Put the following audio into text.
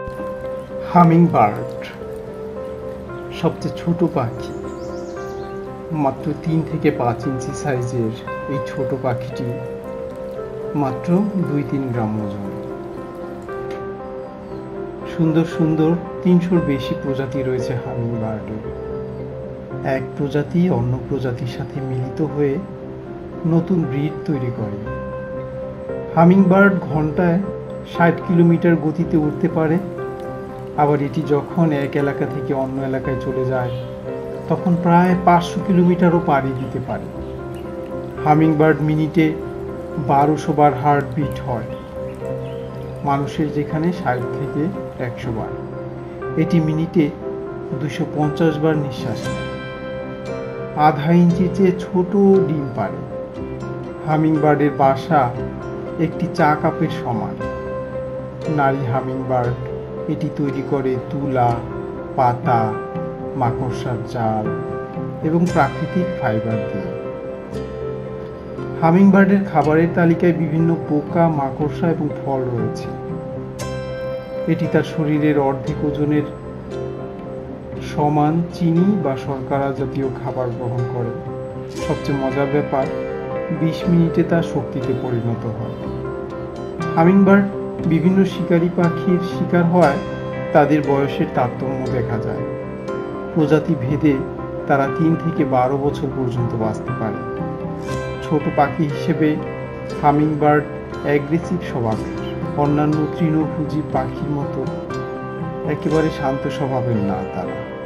Hummingbird সবচেয়ে ছোট পাখি। মাত্র ৩ থেকে ৫ ইঞ্চি সাইজের এই ছোট পাখিটি মাত্র ২-৩ গ্রাম ওজন। সুন্দর সুন্দর ৩০০-র বেশি প্রজাতি রয়েছে হামিংবার্ডের। এক প্রজাতি অন্য প্রজাতির সাথে মিলিত হয়ে নতুন ব্রিড তৈরি করে। হামিংবার্ড ঘন্টায় ৬০ কিলোমিটার গতিতে উড়তে পারে। আবার এটি যখন এক এলাকা থেকে অন্য এলাকায় চলে যায় তখন প্রায় ৫০০ কিলোমিটারও পাড়ি দিতে পারে। হামিংবার্ড মিনিটে ১২০০ বার হার্টবিট হয়, মানুষের যেখানে ৬০ থেকে ১০০ বার। এটি মিনিটে ২৫০ বার নিঃশ্বাস নেয়। আধা ইঞ্চির চেয়ে ছোট ডিম পাড়ে। হামিংবার্ডের বাসা একটি চা কাপের সমান। নারী হামিংবার্ড এটি তৈরি করে তুলা, পাতা, মাকড়সার জাল এবং প্রাকৃতিক ফাইবার দিয়ে। হামিংবার্ডের খাবারের তালিকায় বিভিন্ন পোকা, মাকড়সা এবং ফল রয়েছে। এটি তার শরীরের অর্ধেক ওজনের সমান চিনি বা শর্করা জাতীয় খাবার গ্রহণ করে। সবচেয়ে মজার ব্যাপার, ২০ মিনিটে তা শক্তিতে পরিণত হয়। হামিংবার্ড বিভিন্ন শিকারী পাখির শিকার হওয়ায় তাদের বয়সের তারতম্য দেখা যায়। প্রজাতি ভেদে তারা ৩ থেকে ১২ বছর পর্যন্ত বাঁচতে পারে। ছোট পাখি হিসেবে হামিংবার্ড অ্যাগ্রেসিভ স্বভাবের। অন্যান্য তৃণভোজী পাখির মতো একেবারে শান্ত স্বভাবের না তারা।